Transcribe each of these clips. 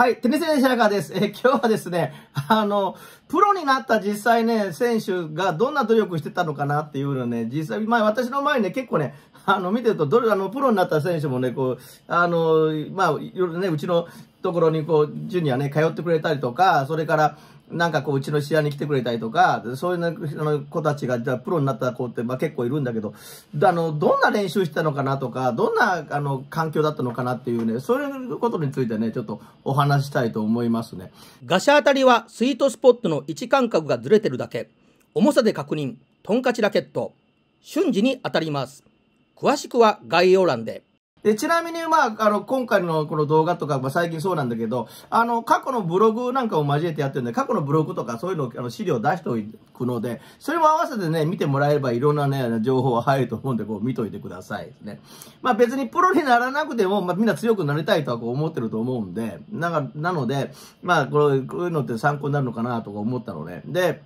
はい、テニス選手白川です。今日はですね、プロになった実際ね、選手がどんな努力してたのかなっていうのね、実際、私の前にね、結構ね、見てると、プロになった選手もね、こう、いろいろね、うちのところにこう、ジュニアね、通ってくれたりとか、それから、なんかこう、うちの試合に来てくれたりとか、そういうね、子たちが、じゃあ、プロになった子って、結構いるんだけど、どんな練習してたのかなとか、どんな、環境だったのかなっていうね、そういうことについてね、ちょっとお話ししたいと思いますね。 ガシャ当たりはスイートスポットの位置間隔がずれてるだけ。重さで確認。トンカチラケット。瞬時に当たります。詳しくは概要欄で。 で、ちなみに、今回のこの動画とか、最近そうなんだけど、過去のブログなんかを交えてやってるんで、過去のブログとかそういうの、資料出しておくので、それも合わせてね、見てもらえればいろんなね、情報が入ると思うんで、こう見といてくださいですね。別にプロにならなくても、みんな強くなりたいとはこう思ってると思うんで、なので、こういうのって参考になるのかなとか思ったのね。で、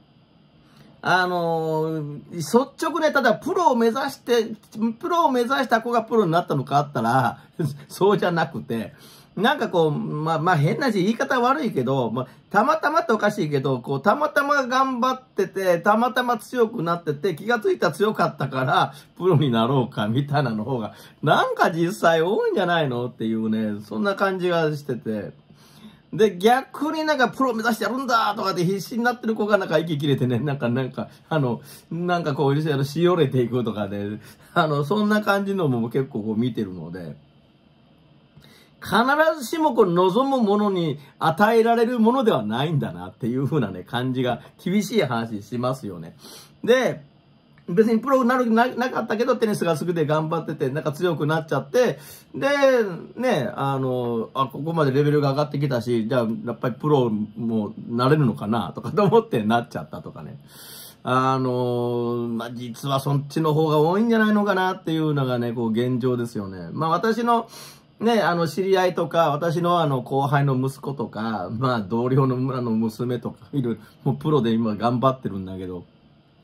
率直ね、ただプロを目指した子がプロになったのかあったら、そうじゃなくて、なんかこう、変な言い方悪いけど、たまたまっておかしいけど、こう、たまたま頑張ってて、たまたま強くなってて、気がついたら強かったから、プロになろうか、みたいなの方が、なんか実際多いんじゃないのっていうね、そんな感じがしてて、で、逆になんかプロ目指してやるんだとかって必死になってる子がなんか息切れてね、なんかこう、しおれていくとかで、そんな感じのも結構こう見てるので、必ずしもこう望むものに与えられるものではないんだなっていう風なね、感じが厳しい話しますよね。で、別にプロになかったけど、テニスが好きで頑張ってて、なんか強くなっちゃって、で、ね、ここまでレベルが上がってきたし、じゃあ、やっぱりプロもなれるのかな、とかと思ってなっちゃったとかね。実はそっちの方が多いんじゃないのかなっていうのがね、こう現状ですよね。私の、ね、知り合いとか、私の後輩の息子とか、同僚の娘とか、いる、もうプロで今頑張ってるんだけど、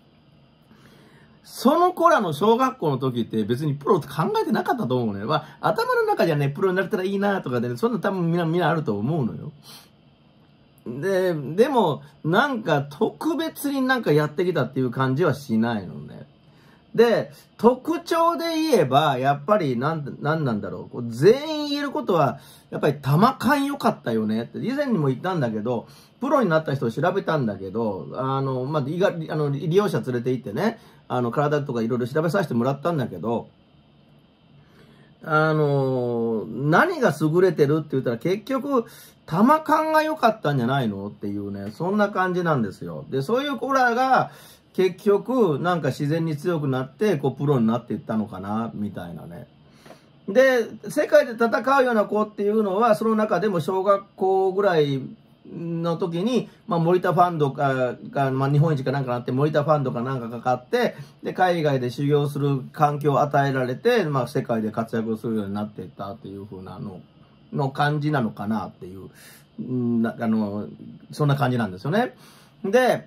その子らの小学校の時って別にプロって考えてなかったと思うのよ。頭の中じゃね、プロになれたらいいなとかでね、そんな多分みんなあると思うのよ。でも、なんか特別になんかやってきたっていう感じはしないのね。で、特徴で言えば、やっぱりなんなんだろう。全員言えることは、やっぱり球感良かったよねって。以前にも言ったんだけど、プロになった人を調べたんだけど、利用者連れて行ってね、体とかいろいろ調べさせてもらったんだけど、何が優れてるって言ったら結局、球感が良かったんじゃないのっていうね、そんな感じなんですよ。で、そういう子らが、結局、なんか自然に強くなって、こう、プロになっていったのかな、みたいなね。で、世界で戦うような子っていうのは、その中でも小学校ぐらいの時に、森田ファンドが、日本一かなんかなって、森田ファンドかなんかかかって、で、海外で修行する環境を与えられて、世界で活躍するようになっていったっていう風なの感じなのかなっていう、そんな感じなんですよね。で、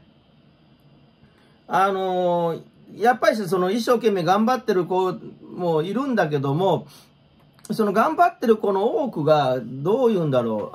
やっぱりその一生懸命頑張ってる子もいるんだけども、その頑張ってる子の多くが、どう言うんだろ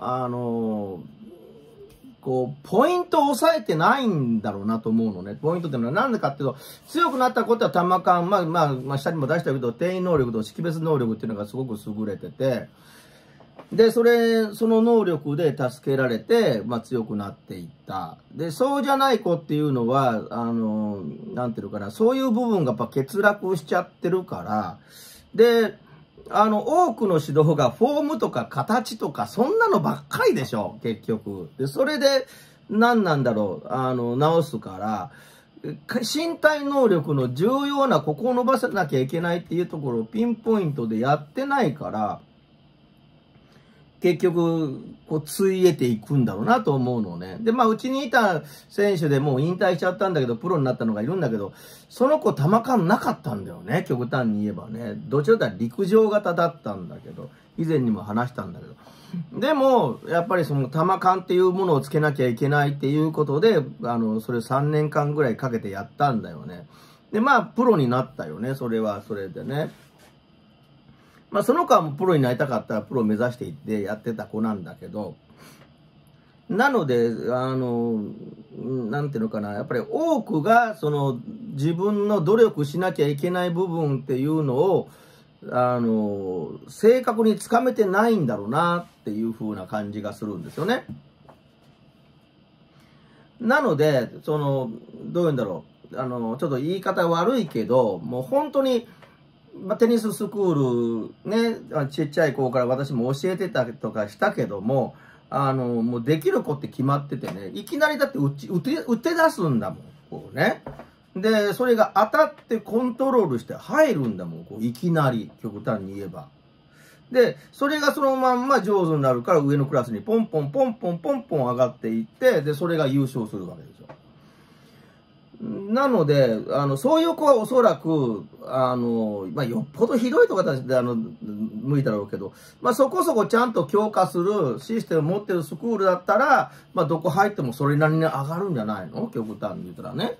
う、こう、ポイントを抑えてないんだろうなと思うのね。ポイントっていうのは何でかっていうと、強くなったことは球感、下にも出したけど、転移能力と識別能力っていうのがすごく優れてて、で、その能力で助けられて、強くなっていった。で、そうじゃない子っていうのは、なんていうのかな、そういう部分がやっぱ欠落しちゃってるから、で、多くの指導がフォームとか形とか、そんなのばっかりでしょ、結局。で、それで、何なんだろう、直すから、身体能力の重要なここを伸ばさなきゃいけないっていうところをピンポイントでやってないから、結局、こう、ついえていくんだろうなと思うのね。で、うちにいた選手でもう引退しちゃったんだけど、プロになったのがいるんだけど、その子球感なかったんだよね、極端に言えばね。どちらかというと陸上型だったんだけど、以前にも話したんだけど。でも、やっぱりその球感っていうものをつけなきゃいけないっていうことで、それ3年間ぐらいかけてやったんだよね。で、プロになったよね、それは、それでね。 まあその子はもうプロになりたかったらプロを目指していってやってた子なんだけど、なので、なんていうのかな、やっぱり多くが、自分の努力しなきゃいけない部分っていうのを、正確につかめてないんだろうなっていう風な感じがするんですよね。なので、どういうんだろう、ちょっと言い方悪いけど、もう本当に、テニススクールね、ちっちゃい子から私も教えてたりとかしたけども、もうできる子って決まっててね、いきなりだって打て出すんだもん、こうね。で、それが当たってコントロールして入るんだもん、こういきなり、極端に言えば。で、それがそのまんま上手になるから上のクラスにポンポンポンポンポンポン上がっていって、で、それが優勝するわけですよ。なので、そういう子はおそらく、よっぽどひどいとかで、無理だろうけど、そこそこちゃんと強化するシステムを持ってるスクールだったら、どこ入ってもそれなりに上がるんじゃないの？極端に言ったらね。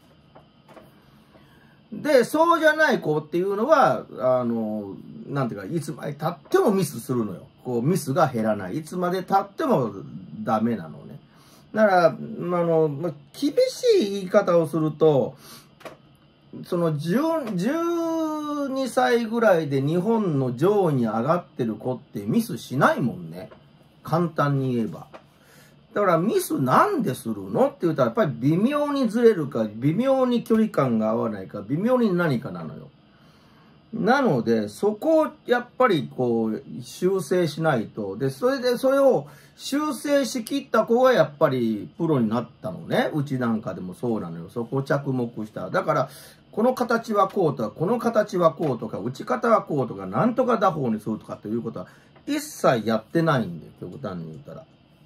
で、そうじゃない子っていうのは、なんていうか、いつまで経ってもミスするのよ。こう、ミスが減らない。いつまで経ってもダメなのね。だから、厳しい言い方をすると、12歳ぐらいで日本の上位に上がってる子ってミスしないもんね。簡単に言えば。だからミスなんでするのって言ったら、やっぱり微妙にずれるか、微妙に距離感が合わないか、微妙に何かなのよ。なので、そこをやっぱりこう、修正しないと。で、それを修正しきった子がやっぱりプロになったのね。うちなんかでもそうなのよ。そこを着目した。だから、この形はこうとか、この形はこうとか、打ち方はこうとか、なんとか打法にするとかということは、一切やってないんだよ。極端に言ったら。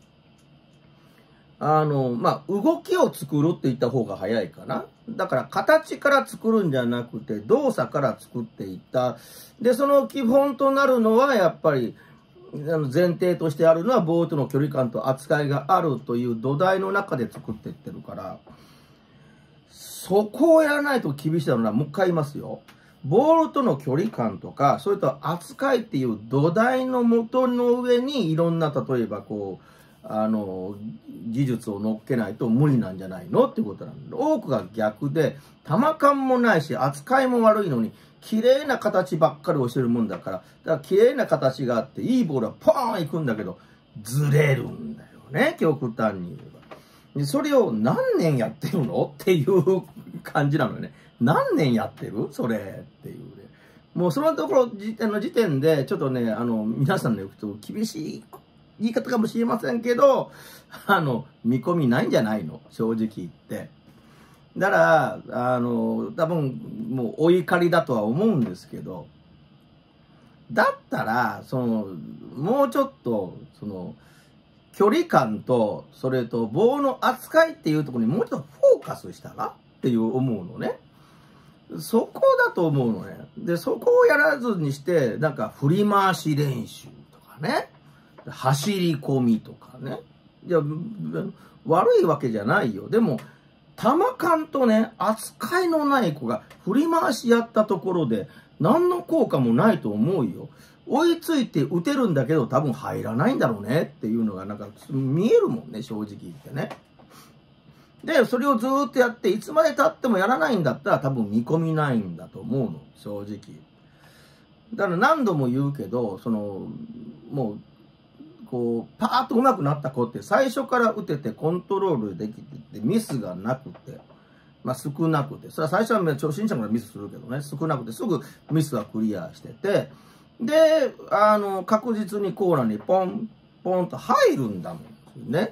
動きを作るって言った方が早いかな。だから、形から作るんじゃなくて、動作から作っていった。で、その基本となるのは、やっぱり、前提としてあるのは、ボールとの距離感と扱いがあるという土台の中で作っていってるから、そこをやらないと厳しいだろうな。もう一回言いますよ。ボールとの距離感とか、それと扱いっていう土台の元の上に、いろんな、例えばこう、技術を乗っけないと無理なんじゃないのってことなんだ。多くが逆で、球感もないし、扱いも悪いのに、綺麗な形ばっかり教えるもんだから、だから綺麗な形があって、いいボールはポーン行くんだけど、ずれるんだよね、極端に言えば。でそれを何年やってるのっていう感じなのよね。何年やってるそれっていうね。もうそのところ、時点で、ちょっとね、皆さんの言うと厳しい言い方かもしれませんけど、見込みないんじゃないの正直言って。だから、多分、もうお怒りだとは思うんですけど、だったら、もうちょっと、距離感と、それと棒の扱いっていうところにもうちょっとフォーカスしたらっていう思うのね。そこだと思うのね。で、そこをやらずにして、なんか振り回し練習とかね。走り込みとかね。いや、悪いわけじゃないよ。でも、球感とね、扱いのない子が振り回しやったところで、何の効果もないと思うよ。追いついて打てるんだけど、多分入らないんだろうねっていうのがなんか見えるもんね、正直言ってね。で、それをずーっとやって、いつまで経ってもやらないんだったら多分見込みないんだと思うの、正直。だから何度も言うけど、もう、こう、パーッと上手くなった子って最初から打ててコントロールできててミスがなくて、少なくて、それは最初は初心者からミスするけどね、少なくてすぐミスはクリアしてて、で、確実にコーナーにポン、ポンと入るんだもんね。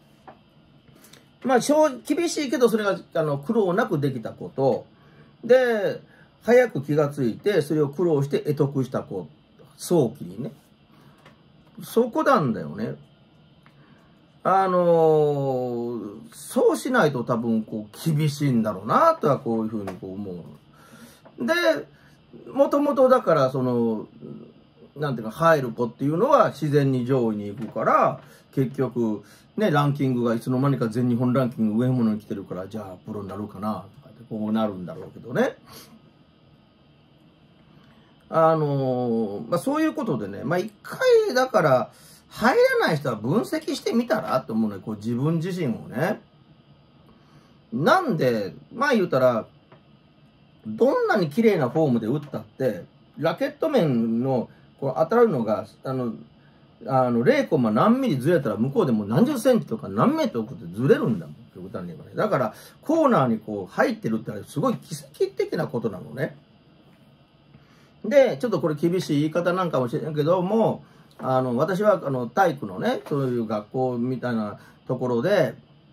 厳しいけどそれが苦労なくできた子と、で、早く気がついてそれを苦労して得得した子、早期にね。そこなんだよね。そうしないと多分こう厳しいんだろうなとはこういうふうにこう思う。で、もともとだからなんていうか入る子っていうのは自然に上位に行くから、結局ね、ランキングがいつの間にか全日本ランキング上物に来てるから、じゃあプロになるかなとかってこうなるんだろうけどね。 そういうことでね、一回だから入らない人は分析してみたらと思うね、こう自分自身をね。なんで、言うたら、どんなに綺麗なフォームで打ったって、ラケット面のこう当たるのが、0コマ何ミリずれたら向こうでも何十センチとか何メートルってずれるんだもん。極端に言えばね。だから、コーナーにこう入ってるってすごい奇跡的なことなのね。で、ちょっとこれ厳しい言い方なんかもしれんけども、私は体育のね、そういう学校みたいなところで、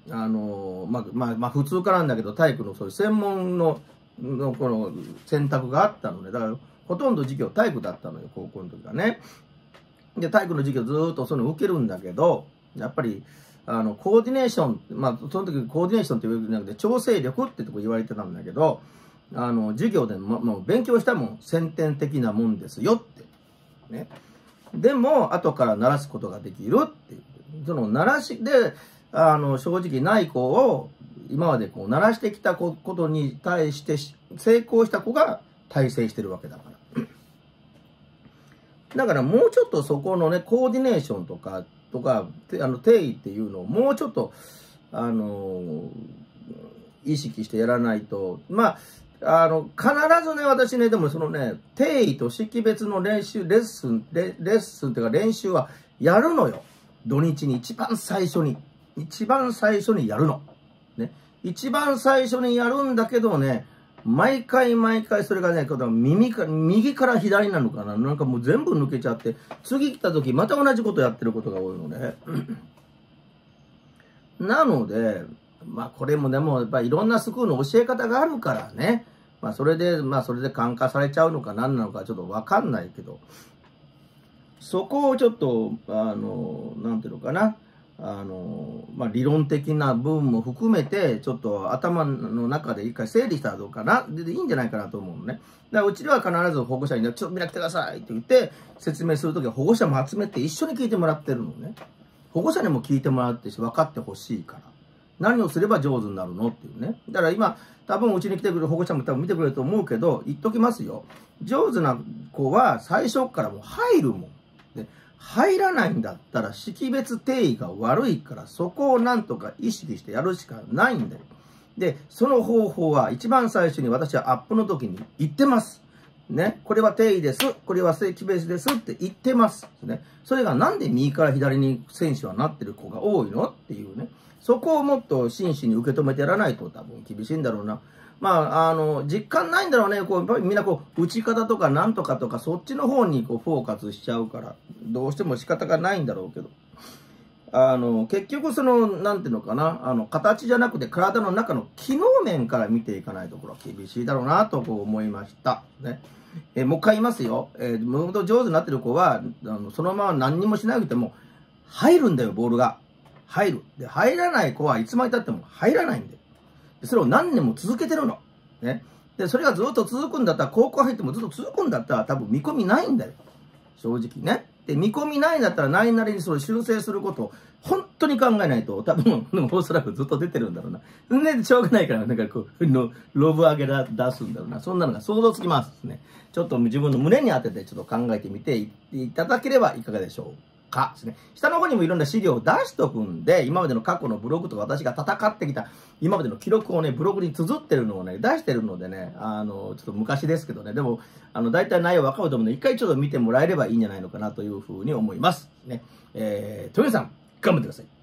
普通科なんだけど、体育のそういう専門のこの選択があったので、だからほとんど授業体育だったのよ、高校の時はね。で、体育の授業ずーっとその受けるんだけど、やっぱり、コーディネーション、その時コーディネーションって言うんじゃなくて、調整力ってとこ言われてたんだけど、授業でもう勉強したもん、先天的なもんですよって。ね。でも、後から鳴らすことができるっていう。その鳴らしで、正直内向を今までこう鳴らしてきたことに対して成功した子が大成してるわけだから。だからもうちょっとそこのね、コーディネーションとか、定義っていうのをもうちょっと、意識してやらないと、必ずね、私ね、でもそのね、定義と識別のレッスンっていうか練習はやるのよ。土日に一番最初にやるの。ね。一番最初にやるんだけどね、毎回それがね、右から左なのかな、なんかもう全部抜けちゃって、次来た時また同じことやってることが多いのね。なので、これもでもやっぱりいろんなスクールの教え方があるからね。それで感化されちゃうのか何なのかちょっとわかんないけど、そこをちょっと、なんていうのかな。理論的な部分も含めて、ちょっと頭の中で一回整理したらどうかな。でいいんじゃないかなと思うのね。だからうちでは必ず保護者にね、ちょっと見なくてくださいって言って、説明するときは保護者も集めて一緒に聞いてもらってるのね。保護者にも聞いてもらってし、分かってほしいから。何をすれば上手になるのっていうね。だから今、多分うちに来てくる保護者も多分見てくれると思うけど、言っときますよ。上手な子は最初からもう入るもん。で入らないんだったら識別定義が悪いから、そこをなんとか意識してやるしかないんだよ。で、その方法は一番最初に私はアップの時に言ってます。ね。これは定義です。これは識別ですって言ってます。ね。それがなんで右から左に選手はなってる子が多いのっていうね。そこをもっと真摯に受け止めてやらないと多分厳しいんだろうな。実感ないんだろうね。こう、やっぱりみんな打ち方とかなんとかとか、そっちの方にフォーカスしちゃうから、どうしても仕方がないんだろうけど。結局なんていうのかな、形じゃなくて体の中の機能面から見ていかないところは厳しいだろうなと思いました。ね。もう一回言いますよ。もともと上手になってる子は、そのまま何にもしなくても、入るんだよ、ボールが。入る。で、入らない子はいつまで経っても入らないんだよ。それを何年も続けてるの。ね。で、それがずっと続くんだったら、高校入ってもずっと続くんだったら、多分見込みないんだよ。正直ね。で、見込みないんだったら、ないなりにそれ修正することを、本当に考えないと、多分、おそらくずっと出てるんだろうな。ね、しょうがないから、なんかロブ上げ出すんだろうな。そんなのが想像つきますね。ちょっと自分の胸に当てて、ちょっと考えてみていただければいかがでしょうかですね。下の方にもいろんな資料を出しとくんで、今までの過去のブログとか私が戦ってきた今までの記録をね、ブログに綴ってるのをね、出してるのでね、ちょっと昔ですけどね、でも、大体内容わかると思うので、一回ちょっと見てもらえればいいんじゃないのかなというふうに思います。ね。トヨさん、頑張ってください。